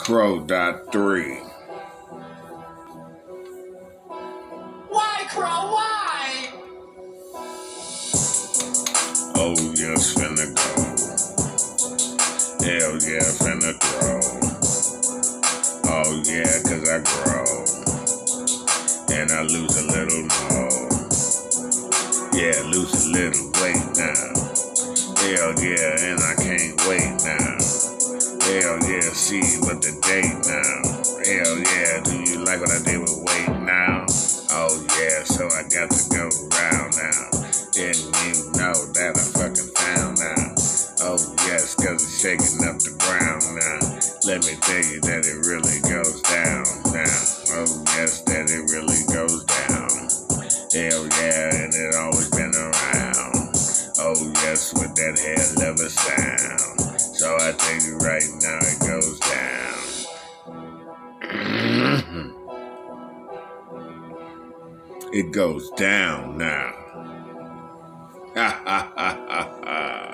Crow.3. Why, Crow? Why? Oh, yes, finna go. Hell yeah, finna grow. Oh yeah, 'cause I grow. And I lose a little more. Yeah, lose a little weight now. Hell yeah, and I can't wait now. Hell yeah, see what the date now. Hell yeah, do you like what I did with weight now? Oh yeah, so I got to go round now. And you know that I fucking found now. Oh yes, 'cause it's shaking up the ground now. Let me tell you that it really goes down now. Oh yes, that it really goes down. Hell yeah, and it always been around. Oh yes, with that hair leather sound. So I tell you right now, it goes down. It goes down now. Ha ha ha ha ha.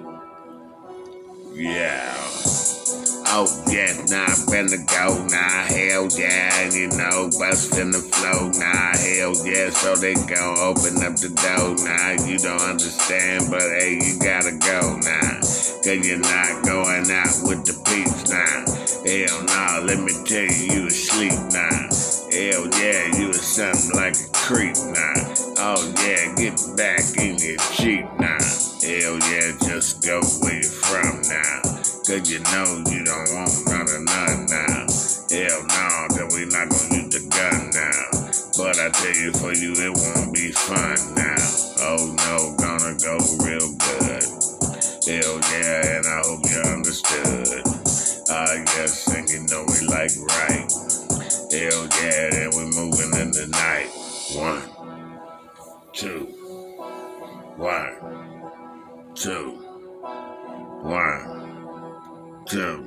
Yeah. Oh yeah, now I better go now, hell yeah, and you know, bustin' the flow now, hell yeah, so they gon' open up the door now, you don't understand, but hey, you gotta go now, 'cause you're not going out with the peeps now, hell nah, let me tell you, you asleep now, hell yeah, you was something like a creep now, oh yeah, get back in your Jeep now, hell yeah, just go where you from now. 'Cause you know you don't want none of none now. Hell no, that we not gonna use the gun now. But I tell you, for you, it won't be fun now. Oh no, gonna go real good. Hell yeah, and I hope you understood. Yes, and you know we like right. Hell yeah, and we moving in the night. 1, 2. 1, 2. 1, 2,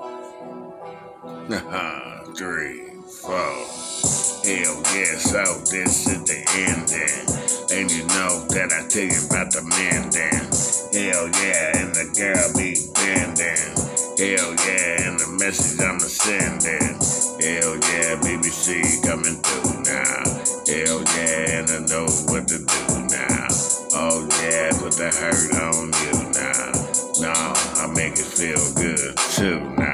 3, 4. Hell yeah, so this is the ending. And you know that I tell you about the mending. Hell yeah, and the girl be bending. Hell yeah, and the message I'm sending. Hell yeah, BBC coming through now. Hell yeah, and I know what to do now. Oh yeah, put the hurt on you now. No, I make it feel good too now.